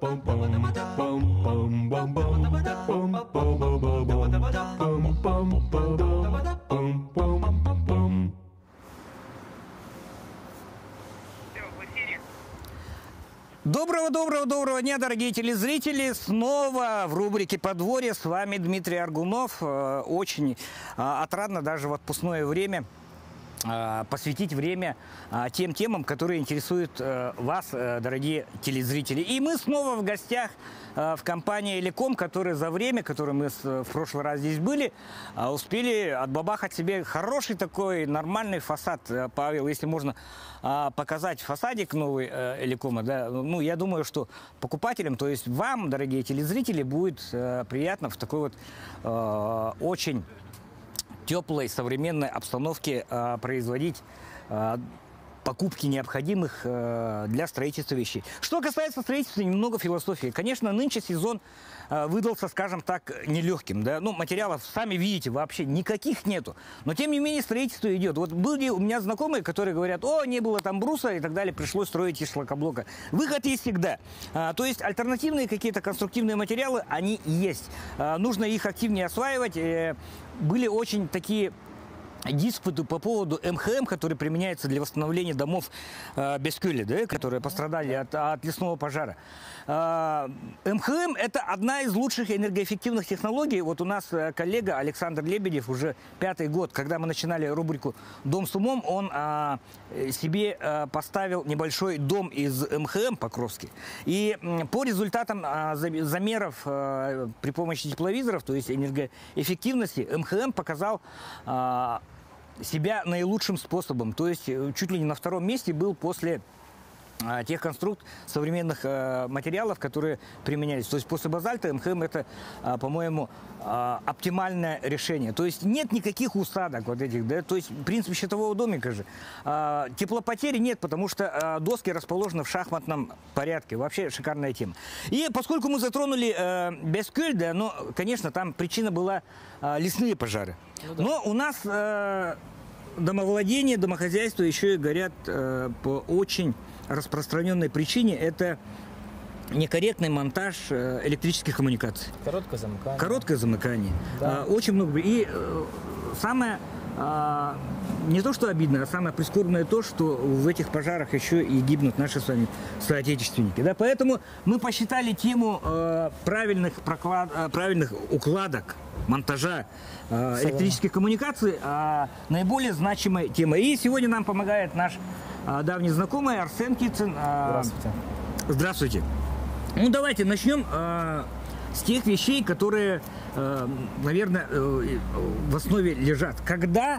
Доброго дня, дорогие телезрители! Снова в рубрике «Подворье» с вами Дмитрий Аргунов. Очень отрадно даже в отпускное время посвятить время тем темам, которые интересуют вас, дорогие телезрители. И мы снова в гостях в компании «Элеком», которая за время, которое мы в прошлый раз здесь были, успели отбабахать себе хороший такой нормальный фасад. Павел, если можно показать фасадик новый «Элекома», да, ну, я думаю, что покупателям, то есть вам, дорогие телезрители, будет приятно в такой вот очень теплой современной обстановке производить покупки необходимых для строительства вещей. Что касается строительства, немного философии. Конечно, нынче сезон выдался, скажем так, нелегким. Да? Ну, материалов, сами видите, вообще никаких нету. Но, тем не менее, строительство идет. Вот были у меня знакомые, которые говорят: о, не было там бруса и так далее, пришлось строить из шлакоблока. Выход есть всегда. То есть альтернативные какие-то конструктивные материалы, они есть. Нужно их активнее осваивать. Были очень такие диспуты по поводу МХМ, который применяется для восстановления домов Бескюля, да, которые пострадали от лесного пожара. МХМ – это одна из лучших энергоэффективных технологий. Вот у нас коллега Александр Лебедев уже 5-й год, когда мы начинали рубрику «Дом с умом», он себе поставил небольшой дом из МХМ Покровский. И по результатам замеров при помощи тепловизоров, то есть энергоэффективности, МХМ показал себя наилучшим способом. То есть чуть ли не на 2-м месте был после тех современных материалов, которые применялись. То есть после базальта МХМ это, по-моему, оптимальное решение. То есть нет никаких усадок вот этих, да, то есть принцип щитового домика же. Теплопотери нет, потому что доски расположены в шахматном порядке. Вообще шикарная тема. И поскольку мы затронули Бескюль, да, ну, конечно, там причина была лесные пожары. Ну, да. Но у нас домовладение, домохозяйство еще и горят по очень распространенной причине. Это некорректный монтаж электрических коммуникаций. Короткое замыкание. Короткое замыкание. Да. Очень много. И самое, не то что обидно, а самое прискорбное то, что в этих пожарах еще и гибнут наши с вами соотечественники. Да? Поэтому мы посчитали тему правильных укладок монтажа электрических коммуникаций наиболее значимой темой. И сегодня нам помогает наш давний знакомый Арсен Кицин. Здравствуйте. Здравствуйте. Ну, давайте начнем с тех вещей, которые, наверное, в основе лежат. Когда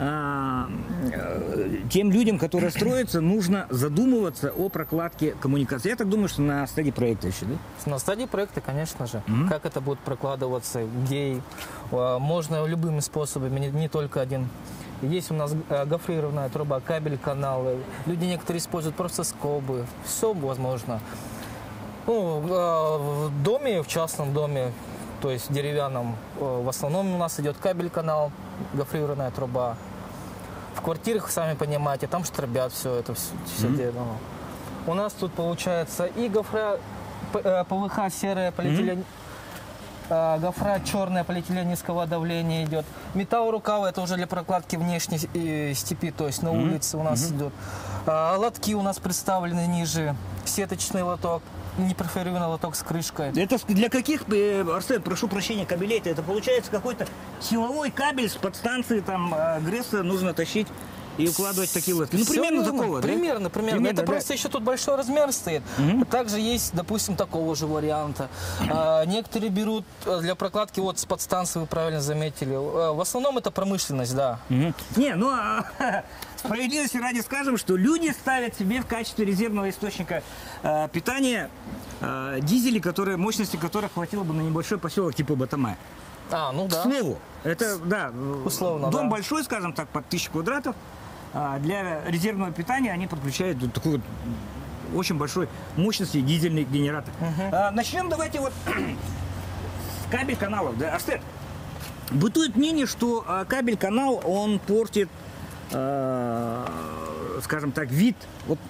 тем людям, которые строятся, нужно задумываться о прокладке коммуникации? Я так думаю, что на стадии проекта еще, да? На стадии проекта, конечно же. Как это будет прокладываться, где можно любыми способами, не только один. Есть у нас гофрированная труба, кабель, каналы. Люди некоторые используют просто скобы. Все возможно. Ну, в доме, в частном доме, то есть деревянном, в основном у нас идет кабель, канал, гофрированная труба. В квартирах, сами понимаете, там штробят все это, все дело. У нас тут получается и гофра, ПВХ серая, полиэтилен, гофра черная, полиэтилен низкого давления идет. Металл рукава, это уже для прокладки внешней степи, то есть на улице у нас идет. Лотки у нас представлены ниже, сеточный лоток, неперфорированный лоток с крышкой. Это для каких, Арсен, прошу прощения, кабелей? Это получается какой-то силовой кабель с подстанции там ГРЭСа нужно тащить и укладывать такие лотки. Ну, примерно такого, да? Примерно. Это да. Просто еще тут большой размер стоит. Также есть, допустим, такого же варианта. Некоторые берут для прокладки вот с подстанции, вы правильно заметили. В основном это промышленность, да. Не, ну, справедливости ради скажем, что люди ставят себе в качестве резервного источника питания дизели, мощности которых хватило бы на небольшой поселок типа Батамая. Ну да. К слову, это, да, условно, дом да. большой, скажем так, под 1000 квадратов. Для резервного питания они подключают вот такой вот очень большой мощности дизельный генератор. Начнем давайте вот с кабель-каналов. Да? Арсен, бытует мнение, что кабель-канал, он портит, скажем так, вид. Вот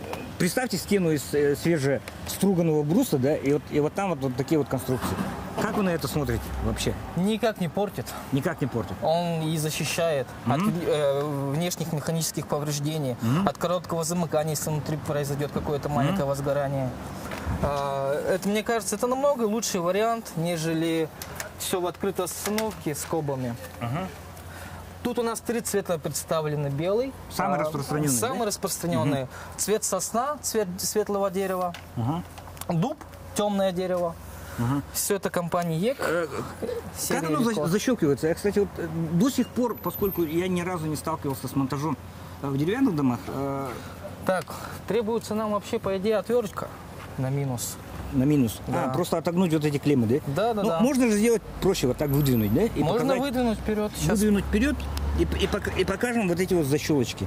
представьте стену из свежеструганного бруса, да, и вот там вот такие вот конструкции. Как вы на это смотрите вообще? Никак не портит. Никак не портит. Он и защищает от внешних механических повреждений, от короткого замыкания, если внутри произойдет какое-то маленькое возгорание. Это, мне кажется, это намного лучший вариант, нежели все в открытой остановке с скобами. Тут у нас 3 цвета представлены: белый, самый распространенный, самый распространенный, цвет сосна, цвет светлого дерева, дуб, темное дерево. Все это компания ЕК. Как оно защелкивается? Я, кстати, вот до сих пор, поскольку я ни разу не сталкивался с монтажом в деревянных домах. Так, требуется нам вообще, по идее, отвертка на минус. На минус. Да. Просто отогнуть вот эти клеммы, да? Да, да, ну, да. Можно же сделать проще, вот так выдвинуть, да? И можно показать, выдвинуть вперед. Сейчас. Выдвинуть вперед и покажем вот эти вот защелочки.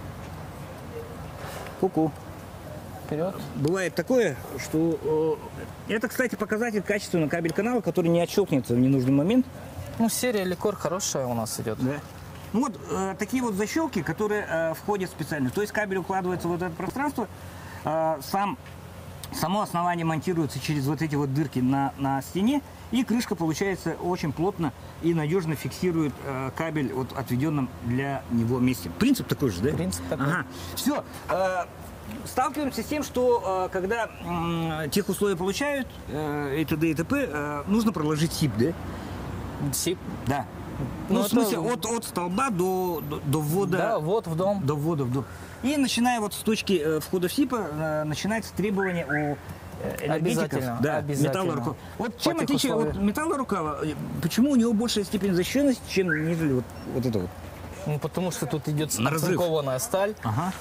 Ку-ку. Вперед. Бывает такое, что... это, кстати, показатель качественного кабель-канала, который не отщелкнется в ненужный момент. Ну, серия Ликор хорошая у нас идет. Да. Ну вот такие вот защелки, которые входят специально. То есть кабель укладывается в вот это пространство, само основание монтируется через вот эти вот дырки на стене, и крышка, получается, очень плотно и надежно фиксирует кабель вот отведенном для него месте. Принцип такой же, да? Принцип такой. Ага. Все. Сталкиваемся с тем, что когда тех условия получают, и т.д. и т.п., нужно проложить СИП, да? СИП? Да. Ну, в смысле, от столба до ввода. Да, вот в дом. До ввода в дом. И начиная вот с точки входа в СИПа, начинается требование у энергетиков. Да, металлорукава. Вот чем отличие от металлорукава, почему у него большая степень защищенности, чем нежели вот это вот? Ну, потому что тут идет оцинкованная сталь.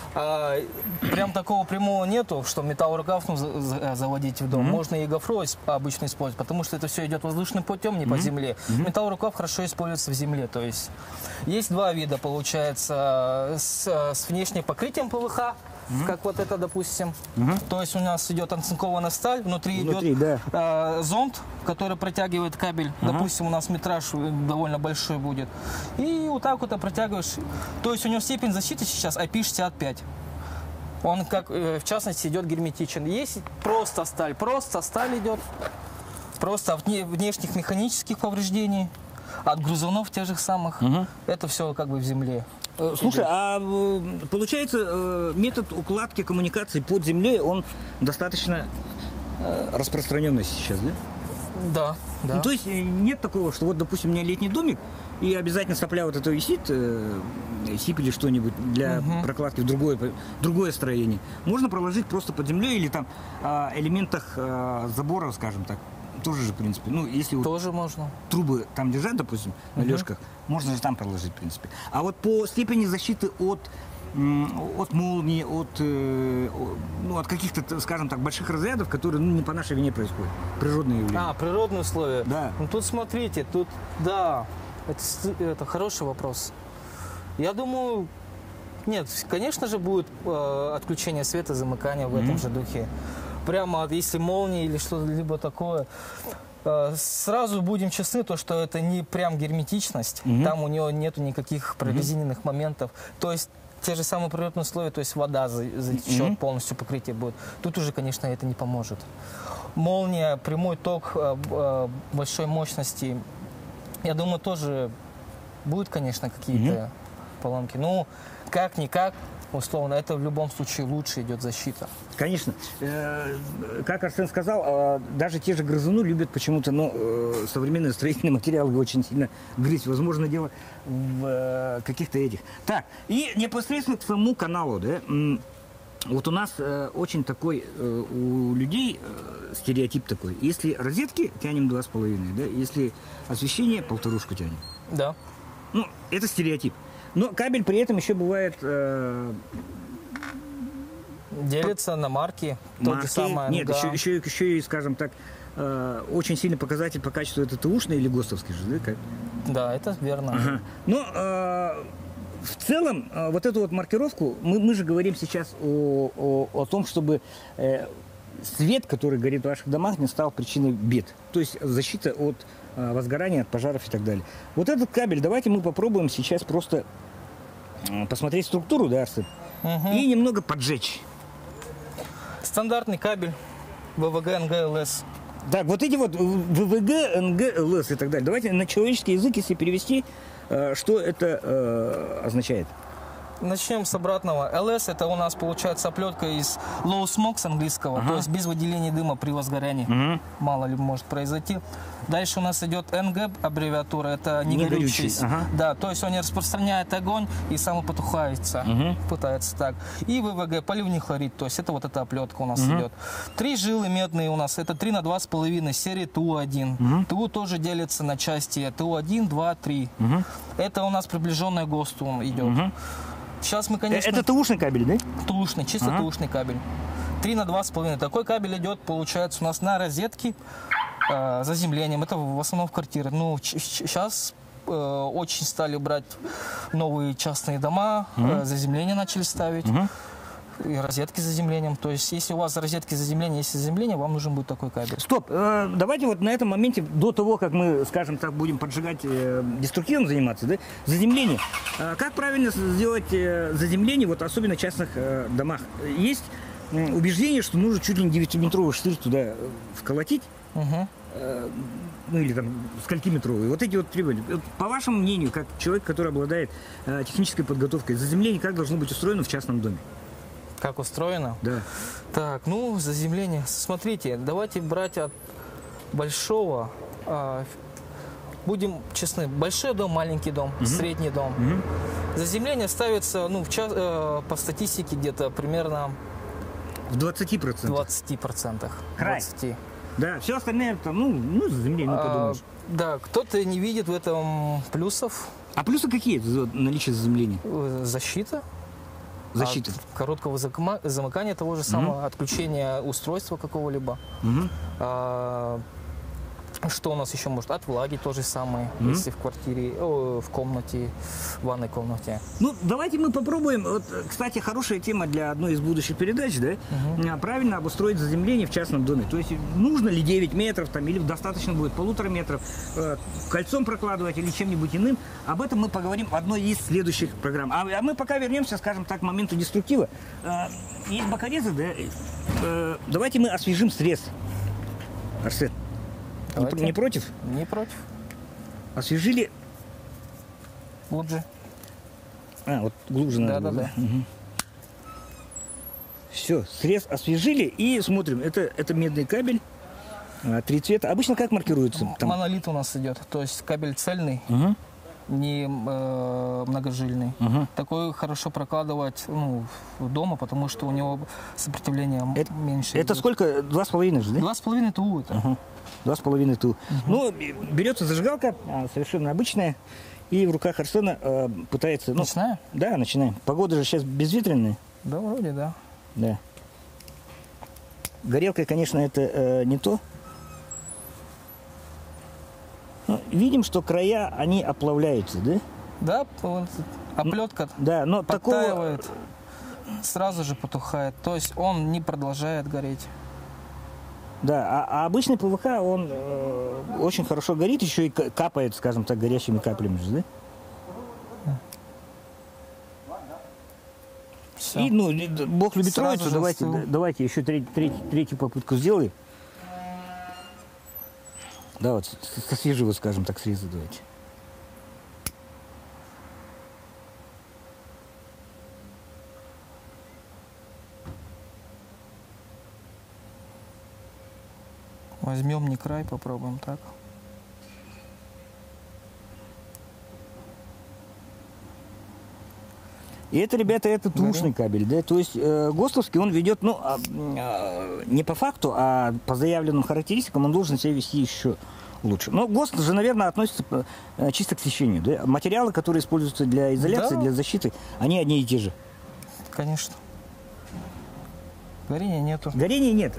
Прям такого прямого нету, что металлорукав заводить в дом. Можно и гофро обычно использовать, потому что это все идет воздушным путем, не по земле. Металлорукав хорошо используется в земле. То есть 2 вида, получается, с внешним покрытием ПВХ, как вот это, допустим. То есть у нас идет оцинкованная сталь, внутри идет зонд, который протягивает кабель. Допустим, у нас метраж довольно большой будет. И вот так вот протягиваешь. То есть у него степень защиты сейчас IP65. Он, как в частности, идет герметичен. Есть просто сталь идет. Просто от внешних механических повреждений, от грузунов тех же самых. Это все как бы в земле. Слушай, а получается, метод укладки коммуникаций под землей, он достаточно распространенный сейчас, да? Да, да. Ну, то есть нет такого, что вот, допустим, у меня летний домик, и обязательно сопля вот это висит, СИП или что-нибудь для прокладки в другое строение. Можно проложить просто под землей или там элементах забора, скажем так. Тоже же, в принципе. Ну, если тоже можно. Трубы там держать, допустим, на лёжках, можно же там проложить, в принципе. А вот по степени защиты от молнии, от каких-то, скажем так, больших разрядов, которые не по нашей вине происходят. Природные явления. Природные условия. Да. Ну, тут смотрите, да, это хороший вопрос. Я думаю, нет, конечно же будет отключение света, замыкание в этом же духе. Прямо если молния или что-либо такое, сразу будем честны, то, что это не прям герметичность, там у него нету никаких прорезиненных моментов. То есть те же самые природные условия, то есть вода затечет, полностью покрытие будет. Тут уже, конечно, это не поможет. Молния, прямой ток большой мощности, я думаю, тоже будет, конечно, какие-то поломки. Ну, как-никак, условно, это в любом случае лучше идет защита. Конечно. Как Арсен сказал, даже те же грызуны любят почему-то, современные строительные материалы очень сильно грызть. Возможно, дело в каких-то этих. Так, и непосредственно к самому каналу, да, вот у нас очень такой, у людей стереотип такой. Если розетки, тянем 2,5, да, если освещение, 1,5 тянем. Да. Ну, это стереотип. Но кабель при этом еще бывает... делится на марки. Нет, еще и, скажем так, очень сильный показатель по качеству это ТУшный или ГОСТовский же, да? Да, это верно. Но в целом вот эту вот маркировку, мы же говорим сейчас о том, чтобы свет, который горит в ваших домах, не стал причиной бед. То есть защита от возгорания, от пожаров и так далее. Вот этот кабель, давайте мы попробуем сейчас просто посмотреть структуру, да, Арсен, и немного поджечь. Стандартный кабель ВВГ, НГ, ЛС. Так, вот эти вот ВВГ, НГ, ЛС и так далее. Давайте на человеческий язык, если перевести, что это означает. Начнем с обратного. ЛС это у нас получается оплетка из low smoke с английского, то есть без выделения дыма при возгорании. Мало ли может произойти. Дальше у нас идет НГ аббревиатура, это негорючий. Да, то есть он не распространяет огонь и самопотухается, пытается так. И ВВГ, поливний хлорид, то есть это вот эта оплетка у нас идет. 3 жилы медные у нас, это 3 на 2,5 серии ТУ-1. ТУ тоже делится на части ТУ-1, 2, 3. Это у нас приближенная ГОСТу идет. Сейчас мы, конечно... Это ТУшный кабель, да? ТУшный, чисто ТУшный кабель. 3 на 2,5. Такой кабель идет, получается, у нас на розетке заземлением. Это в основном в квартиры. Ну, сейчас очень стали брать новые частные дома, заземление начали ставить. И розетки с заземлением. То есть, если у вас розетки с заземлением, есть заземление, вам нужен будет такой кабель. Стоп, давайте вот на этом моменте, до того, как мы, скажем так, будем поджигать, деструктивом заниматься, да, заземление. Как правильно сделать заземление, вот особенно в частных домах? Есть убеждение, что нужно чуть ли не 9-метровый штырь туда вколотить, ну или там сколькиметровый. Вот эти вот требования. По вашему мнению, как человек, который обладает технической подготовкой, заземление как должно быть устроено в частном доме? Как устроено? Да. Так, ну, заземление. Смотрите, давайте брать от большого. Будем честны. Большой дом, маленький дом, средний дом. Заземление ставится, ну, по статистике где-то примерно... В 20%? 20%. Край. 20%. Да, все остальное, это, ну заземление, ну, подумаешь. Да, кто-то не видит в этом плюсов. А плюсы какие наличие заземления? Защита. Защита. От короткого замыкания того же самого, отключения устройства какого-либо. Что у нас еще может? От влаги то же самое, если в квартире, в комнате, в ванной комнате. Ну, давайте мы попробуем. Вот, кстати, хорошая тема для одной из будущих передач, да? Правильно обустроить заземление в частном доме. То есть нужно ли 9 метров там, или достаточно будет 1,5 метров, кольцом прокладывать или чем-нибудь иным. Об этом мы поговорим в одной из следующих программ. А мы пока вернемся, скажем так, к моменту деструктива. Есть бокорезы, да? Давайте мы освежим срез. Арсен. Не против? Не против. Освежили. Глубже. Вот глубже надо. Да. Все, срез освежили и смотрим. Это медный кабель. 3 цвета. Обычно как маркируется? Там... Монолит у нас идет. То есть кабель цельный, не многожильный. Такой хорошо прокладывать дома, потому что у него сопротивление меньше. Это сколько? 2,5 же, да? 2,5 ТУ это. 2,5 ТУ. Ну, берется зажигалка, совершенно обычная, и в руках Арсена пытается... Начинаем? Да, начинаем. Погода же сейчас безветренная. Да, вроде, да. Да. Горелка, конечно, это не то. Но видим, что края, они оплавляются, да? Да, оплетка да, но подтаивает, сразу же потухает. То есть он не продолжает гореть. Да, а обычный ПВХ, он очень хорошо горит, еще и капает, скажем так, горящими каплями же, да? Все. И, Бог любит Сразу троицу, давайте еще третью попытку сделаем. Да, вот со свежего, скажем так, среза давайте. Возьмем не край, попробуем так. И это, ребята, это ТУшный кабель, да? То есть ГОСТовский он ведет, не по факту, а по заявленным характеристикам он должен себя вести еще лучше. Но ГОСТ же, наверное, относится чисто к сечению, да? Материалы, которые используются для изоляции, для защиты, они одни и те же. Конечно. Горения нету. Горения нет.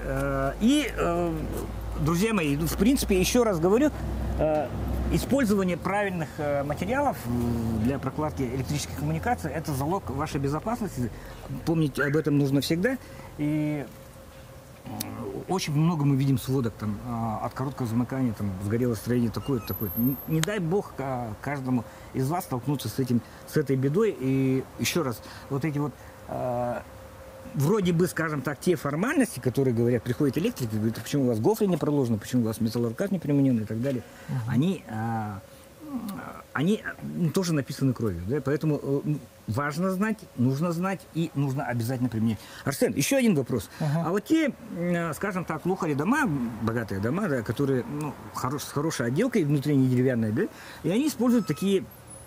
Друзья мои, в принципе, еще раз говорю, использование правильных материалов для прокладки электрических коммуникаций – это залог вашей безопасности. Помнить об этом нужно всегда. И очень много мы видим сводок там, от короткого замыкания, там, сгорело строение такое-то, такое-то. Не дай бог каждому из вас столкнуться с этой бедой. И еще раз, вот эти вот вроде бы, скажем так, те формальности, которые говорят, приходит электрик и говорит, «А почему у вас гофры не проложены, почему у вас металлокаркад не применен и так далее, они тоже написаны кровью. Да? Поэтому важно знать, и нужно обязательно применять. Арсен, еще один вопрос. А вот те, скажем так, лухари дома, богатые дома, да, которые с хорошей отделкой, внутренней деревянной, да, и они используют такие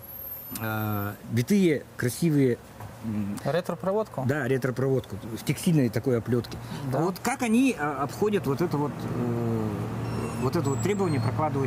витые, красивые... Ретро-проводку? Да, ретро-проводку, в текстильной такой оплетке. Да. Вот как они обходят вот это вот требование прокладывать?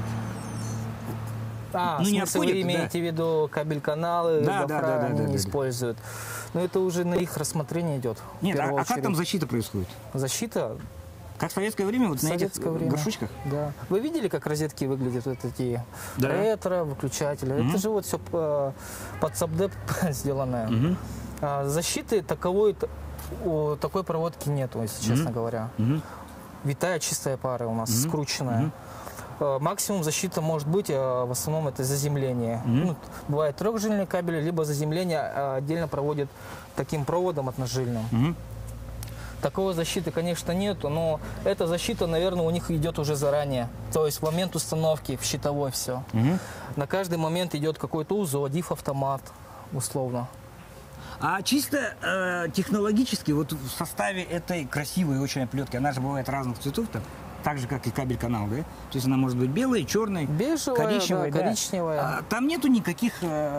В смысле, вы имеете в виду кабель-каналы, гофра они не используют. Но это уже на их рассмотрение идет. Нет, а как там защита происходит? Защита? Как в советское время, вот на этих горшочках? Да. Вы видели, как розетки выглядят, вот такие ретро, выключатели? Это же вот все под сабдеп сделанное. Защиты такой проводки нету, если честно говоря. Витая чистая пара у нас, скрученная. Максимум защита может быть, в основном это заземление. Бывает трехжильный кабель, либо заземление отдельно проводят таким проводом одножильным. Такой защиты, конечно, нету, но эта защита, наверное, у них идет уже заранее. То есть в момент установки в щитовой все. На каждый момент идет какой-то УЗО, диф-автомат, условно. А чисто технологически, вот в составе этой красивой очень оплетки, она же бывает разных цветов, так же, как и кабель-канал, да? То есть она может быть белой, черной, бежевая, коричневой. Да, коричневая. Там нету никаких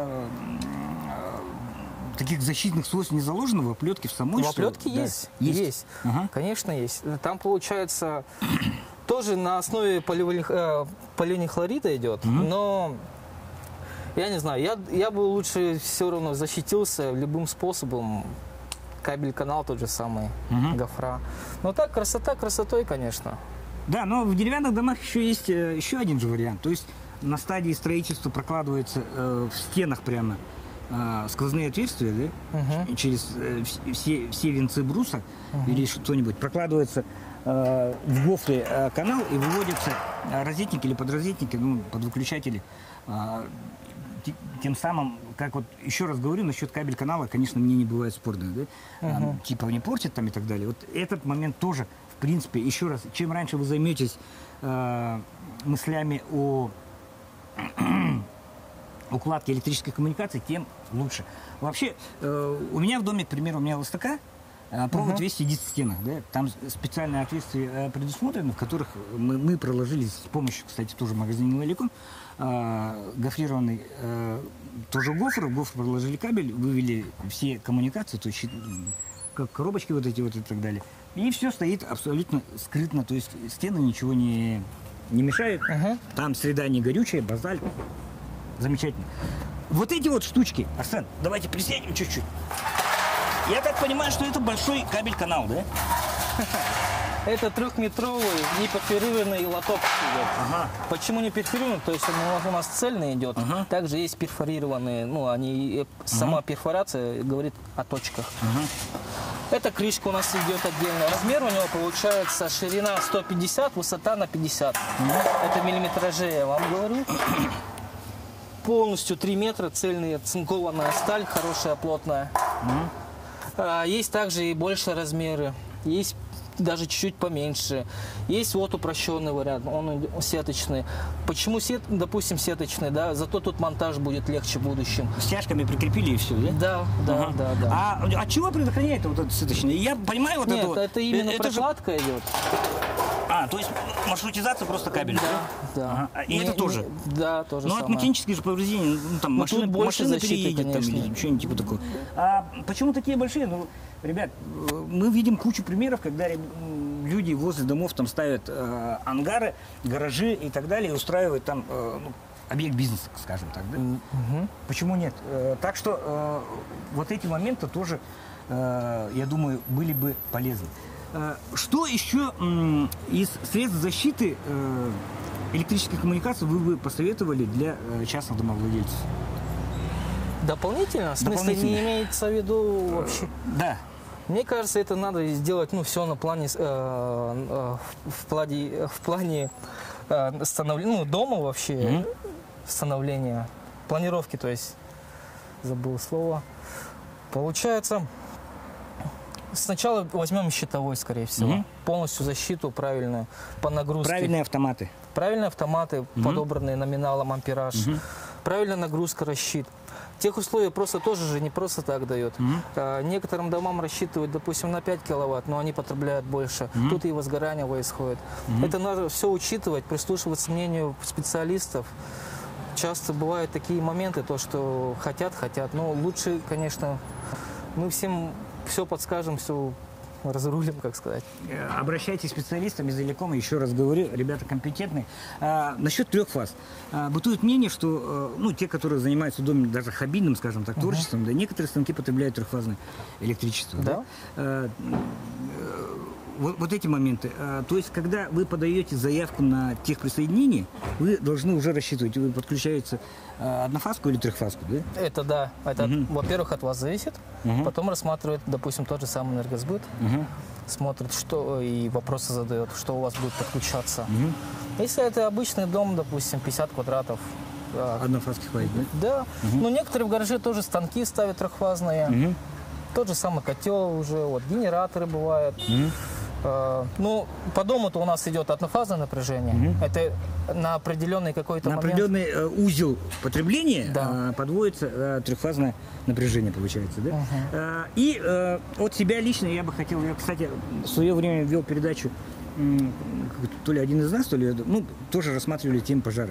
таких защитных свойств не заложено в оплетке в самой? В оплетке есть. Есть. Конечно, есть. Там, получается, тоже на основе поливинилхлорида идет, но я не знаю, я бы лучше все равно защитился любым способом. Кабель-канал тот же самый, гофра. Но так, красота красотой, конечно. Да, но в деревянных домах еще есть еще один же вариант. То есть на стадии строительства прокладывается в стенах прямо сквозные отверстия, да? Через все венцы бруса или что-нибудь. Прокладывается в гофре канал и выводятся розетники или подрозетники, под выключатели. Тем самым, как вот еще раз говорю, насчет кабель-канала, конечно, мне не бывает спорно, да? Типа не портит там и так далее. Вот этот момент тоже, в принципе, еще раз, чем раньше вы займетесь мыслями о укладке электрической коммуникации, тем лучше. Вообще, у меня в доме, к примеру, у меня ЛСТК, провод весь сидит в стенах, да? Там специальные отверстия предусмотрены, в которых мы проложили с помощью, кстати, тоже магазина «Великом», гофрированный тоже гофр, в гофр проложили кабель, вывели все коммуникации, то есть как коробочки вот эти вот и так далее. И все стоит абсолютно скрытно, то есть стены ничего не мешают. Там среда не горючая, базальт. Замечательно. Вот эти вот штучки, Арсен, давайте присядем чуть-чуть. Я так понимаю, что это большой кабель-канал, да? Это трехметровый неперфорированный лоток идет. Почему не перфорированный? То есть он у нас цельный идет. Также есть перфорированные, они сама перфорация говорит о точках. Эта крышка у нас идет отдельно. Размер у него получается ширина 150, высота на 50. Это миллиметражи, я вам говорю. Полностью 3 метра, цельная цинкованная сталь, хорошая, плотная. Есть также и больше размеры. Есть даже чуть-чуть поменьше. Есть вот упрощенный вариант, он сеточный. Почему, допустим, сеточный, да? Зато тут монтаж будет легче в будущем. Стяжками прикрепили и все, да? Да. А от чего предохраняет вот этот сеточный? Я понимаю вот это. Это именно прокладка идет. То есть маршрутизация просто кабеля? Да. И это тоже? Да, тоже самое. От механических же повреждений, там машина переедет, там, или что-нибудь типа такого. А почему такие большие? Ребят, мы видим кучу примеров, когда люди возле домов там ставят ангары, гаражи и так далее, и устраивают там объект бизнеса, скажем так. Да? Почему нет? Так что вот эти моменты тоже, я думаю, были бы полезны. Что еще из средств защиты электрических коммуникаций вы бы посоветовали для частных домовладельцев? Дополнительно? В смысле, не имеется в виду вообще? Да. Мне кажется, это надо сделать, все на плане, в плане становления, дома вообще, становления, планировки, то есть, забыл слово. Получается, Сначала возьмем щитовой, скорее всего. Полностью защиту правильную, по нагрузке. Правильные автоматы. Правильные автоматы, подобранные номиналом ампераж. Правильная нагрузка, расщит. Тех условий просто тоже же не просто так дает. Некоторым домам рассчитывают, допустим, на 5 киловатт, но они потребляют больше. Тут и возгорание происходит. Это надо все учитывать, прислушиваться к мнению специалистов. Часто бывают такие моменты, то, что хотят, но лучше, конечно, мы всем все подскажем, все разрулим, как сказать. Обращайтесь к специалистам из Иликома, еще раз говорю, ребята компетентные. Насчет 3 фаз. Бытует мнение, что те, которые занимаются в доме даже хоббийным, скажем так, творчеством, да, некоторые станки потребляют 3-фазное электричество. Да? Вот эти моменты. То есть, когда вы подаете заявку на техприсоединение, вы должны уже рассчитывать, вы подключаете однофазку или 3-фазку, да? Это да. Это, во-первых, от вас зависит. Потом рассматривает, допустим, тот же самый энергосбыт. Смотрит, что и вопросы задает, что у вас будет подключаться. Если это обычный дом, допустим, 50 квадратов. Однофазки хватит, да? Да. Но некоторые в гараже тоже станки ставят трехфазные. Тот же самый котел уже, вот генераторы бывают. Ну, по дому-то у нас идет однофазное напряжение. Это на определенный какой-то момент. На определенный узел потребления подводится 3-фазное напряжение, получается, да? И от себя лично я бы хотел, я, кстати, в свое время вел передачу, то ли один из нас, то ли, тоже рассматривали тему пожаров.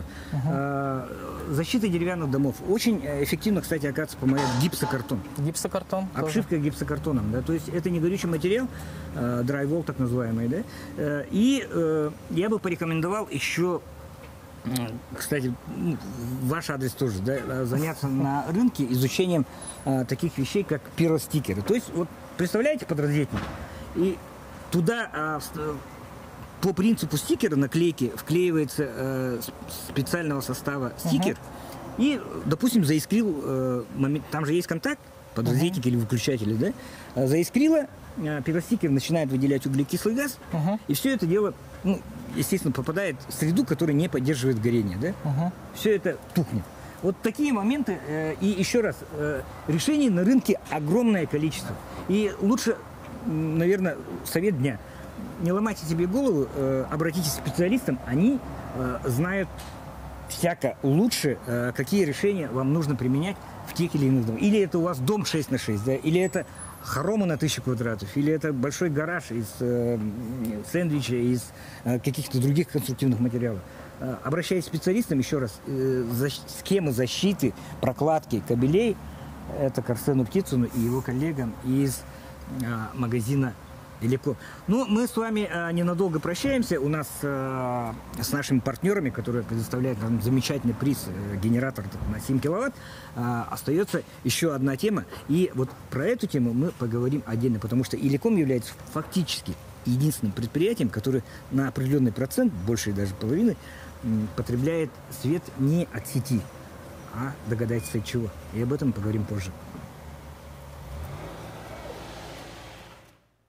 Защита деревянных домов. Очень эффективно, кстати, оказывается, помогает гипсокартон. Гипсокартон. Обшивка тоже гипсокартоном, да, то есть это не горючий материал, драйвол так называемый, да. И я бы порекомендовал еще, кстати, ваш адрес тоже, да, заняться на рынке изучением таких вещей, как пиростикеры. То есть, вот представляете подразделение, и туда по принципу стикера, наклейки, вклеивается специального состава стикер, и, допустим, заискрил, там же есть контакт, подразделитель или выключатель, да, заискрило, пиростикер начинает выделять углекислый газ, и все это дело, естественно, попадает в среду, которая не поддерживает горение, да, все это тухнет. Вот такие моменты, и еще раз, решений на рынке огромное количество, и лучше, наверное, совет дня: не ломайте себе голову, обратитесь к специалистам, они знают всяко лучше, какие решения вам нужно применять в тех или иных домах. Или это у вас дом 6×6, да, или это хоромы на 1000 квадратов, или это большой гараж из сэндвича, из каких-то других конструктивных материалов. Обращайтесь к специалистам, еще раз, схемы защиты, прокладки кабелей, это к Арсену Птицыну и его коллегам из магазина Иликом. Ну, мы с вами ненадолго прощаемся. У нас с нашими партнерами, которые предоставляют нам замечательный приз, генератор на 7 киловатт, остается еще одна тема. И вот про эту тему мы поговорим отдельно, потому что Иликом является фактически единственным предприятием, которое на определенный процент, больше даже половины, потребляет свет не от сети, а догадайтесь от чего. И об этом поговорим позже.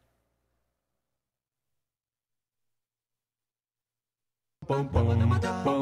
Bum bum bum